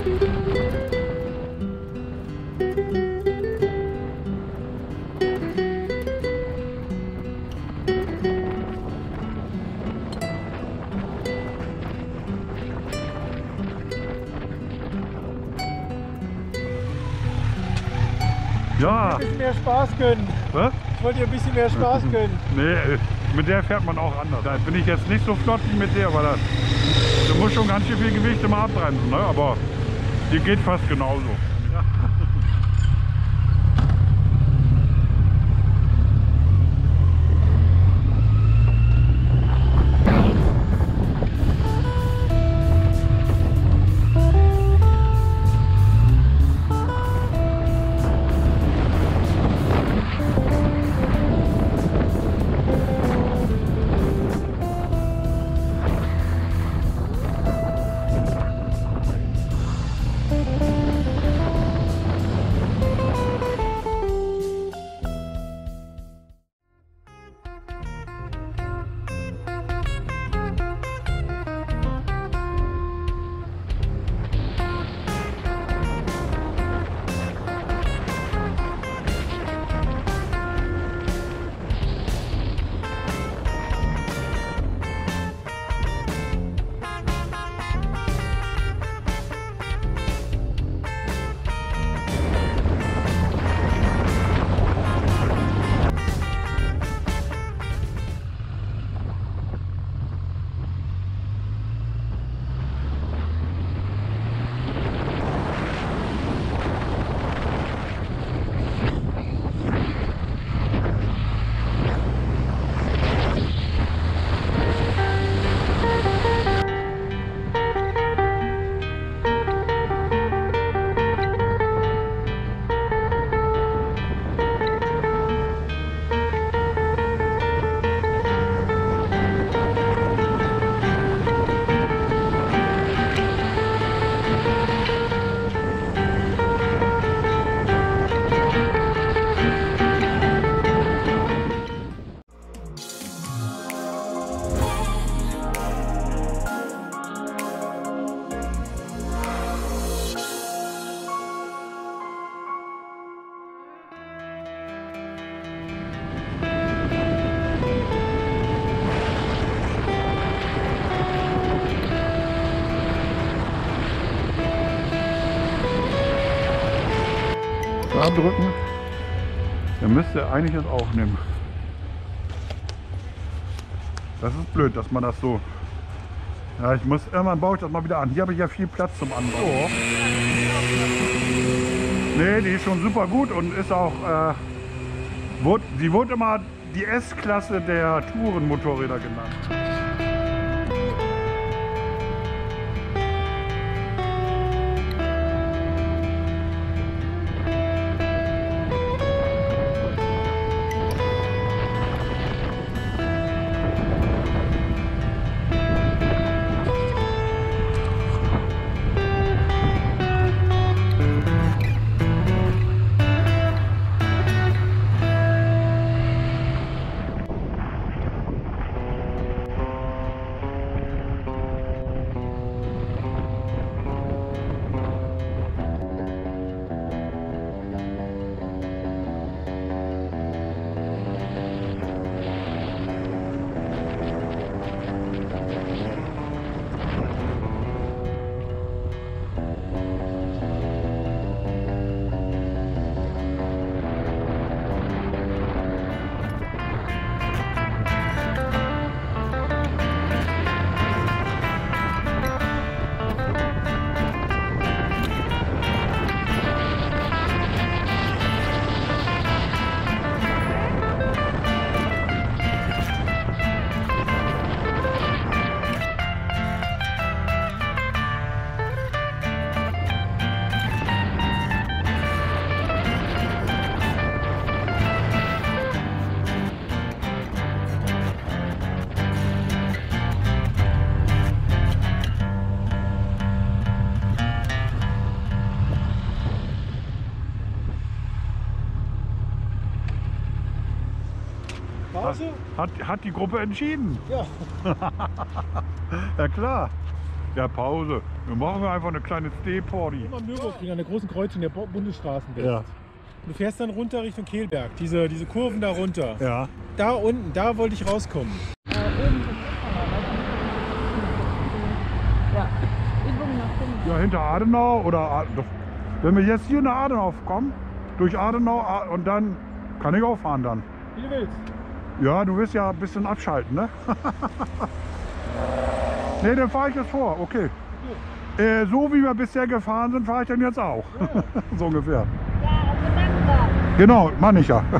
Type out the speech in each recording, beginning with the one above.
Ja. Ein bisschen mehr Spaß gönnen. Was? Ich wollte dir ein bisschen mehr Spaß gönnen. Nee, mit der fährt man auch anders. Da bin ich jetzt nicht so flott wie mit der, weil du musst schon ganz schön viel Gewicht immer abbremsen, ne? Aber die geht fast genauso. Ja. Da drücken, dann müsst ihr eigentlich das aufnehmen. Das ist blöd, dass man das so... Ja, ich muss, irgendwann baue ich das mal wieder an. Hier habe ich ja viel Platz zum Anbauen. Oh. Nee, die ist schon super gut und ist auch... sie wurde immer die S-Klasse der Tourenmotorräder genannt. Pause? Hat die Gruppe entschieden. Ja. Ja klar. Ja, Pause. Dann machen wir einfach eine kleine Stehparty. Immer am Nürburgring an der großen Kreuzung der Bundesstraßen bist. Ja. Du fährst dann runter Richtung Kehlberg, diese Kurven da runter. Ja. Da unten, da wollte ich rauskommen. Oben ja, Übung nach hinten. Ja, hinter Adenau oder wenn wir jetzt hier nach Adenau kommen, durch Adenau und dann kann ich auch fahren dann. Wie du willst. Ja, du willst ja ein bisschen abschalten, ne? Ne, dann fahre ich jetzt vor, okay. So wie wir bisher gefahren sind, fahre ich dann jetzt auch. Ja. So ungefähr. Ja, also dankbar. Genau, meine ich ja.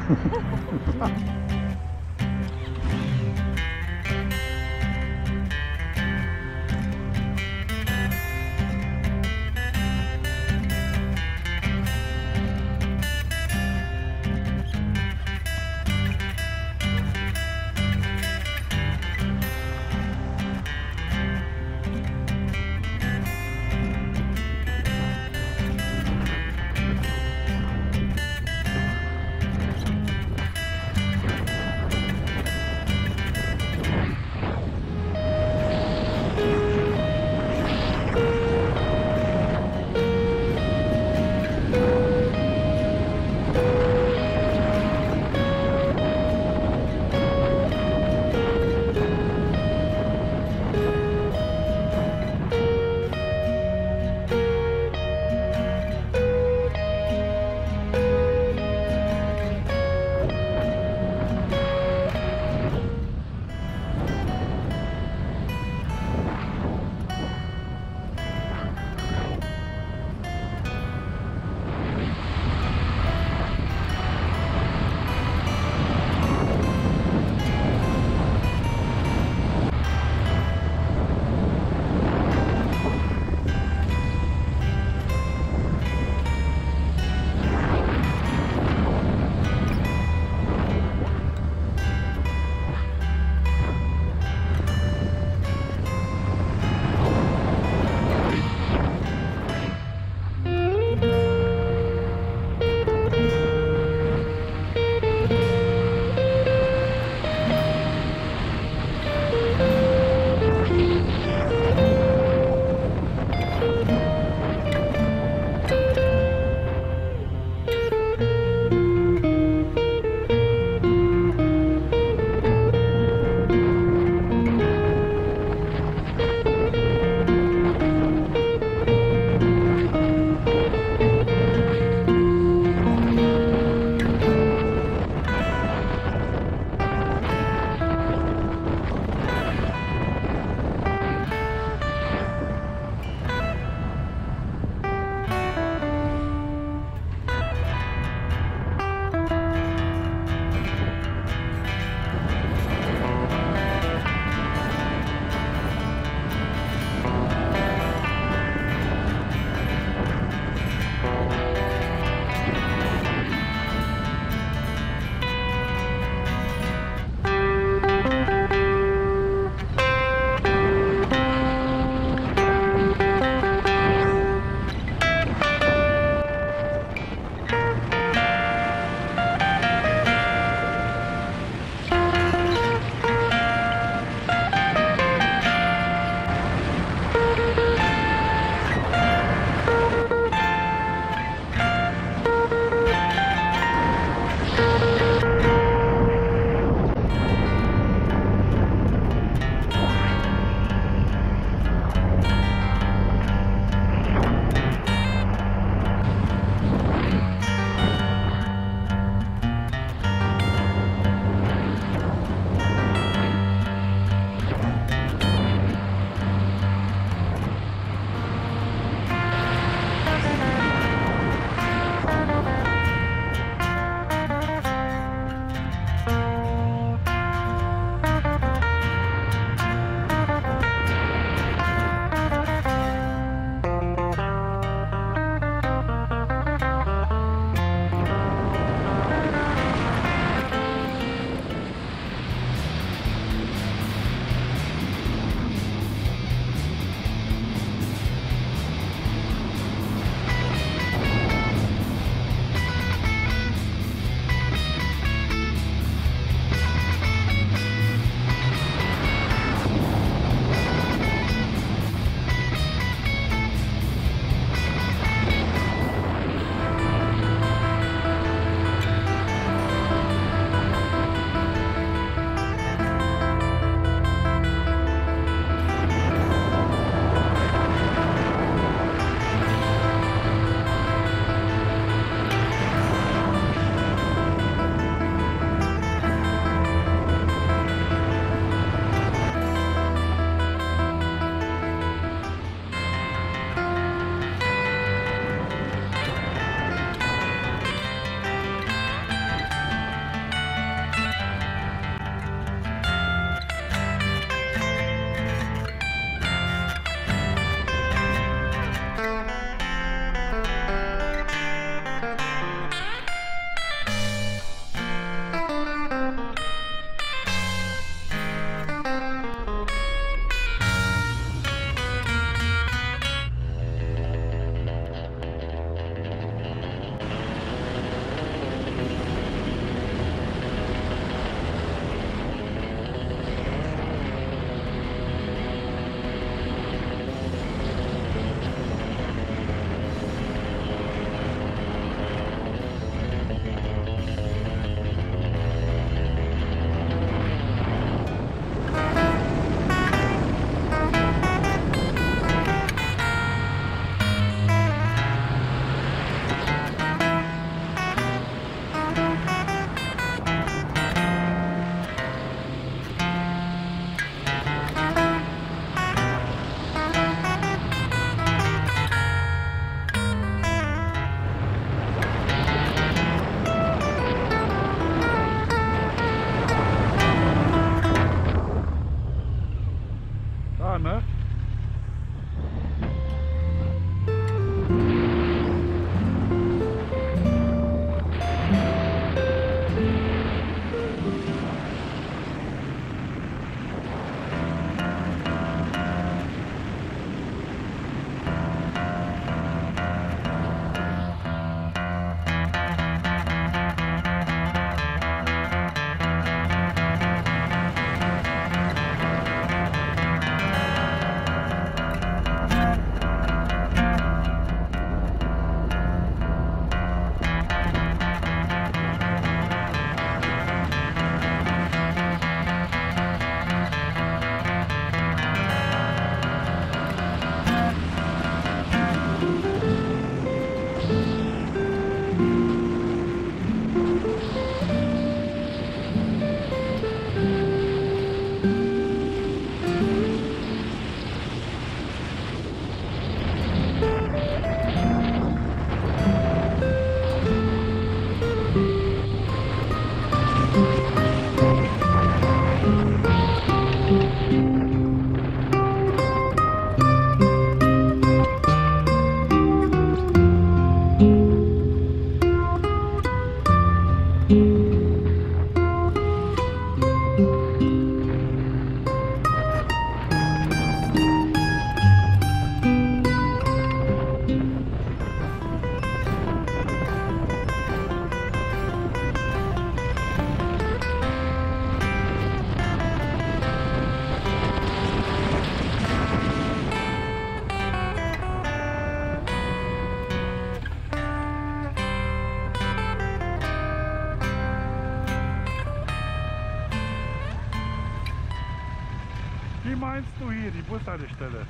Wie meinst du hier, die Bushaltestelle?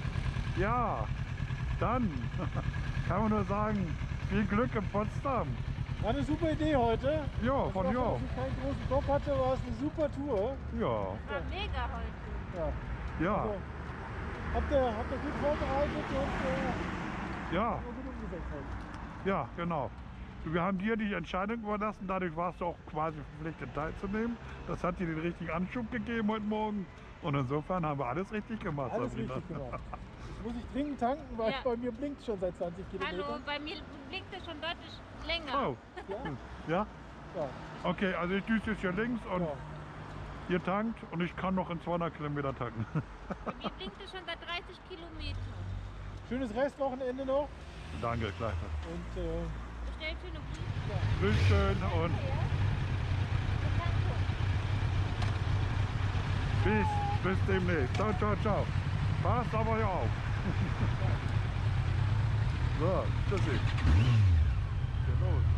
Ja, dann kann man nur sagen, viel Glück in Potsdam. War eine super Idee heute. Ja, von Dass ja. ich keinen großen Kopf hatte, war es eine super Tour. Ja, War mega heute. Ja. ja, Also, habt ihr gut vorbereitet und ja, gut umgesetzt heute. ja, genau. Wir haben dir die Entscheidung überlassen, dadurch warst du auch quasi verpflichtet teilzunehmen. Das hat dir den richtigen Anschub gegeben heute Morgen. Und insofern haben wir alles richtig gemacht. Alles Sabrina. richtig gemacht. Jetzt muss ich dringend tanken, weil Ja. bei mir blinkt schon seit 20 Kilometern. Hallo, bei mir blinkt es schon deutlich länger. Oh, Ja? ja? Ja. Okay, also ich düse jetzt hier links und Ja. ihr tankt und ich kann noch in 200 Kilometer tanken. Bei mir blinkt es schon seit 30 Kilometern. Schönes Restwochenende noch Danke, gleichfalls. und Bestellt schöne Briefe. Grüß schön und bis demnächst. Ciao, ciao, ciao. Passt aber ja auf. So, tschüssi. Geht los.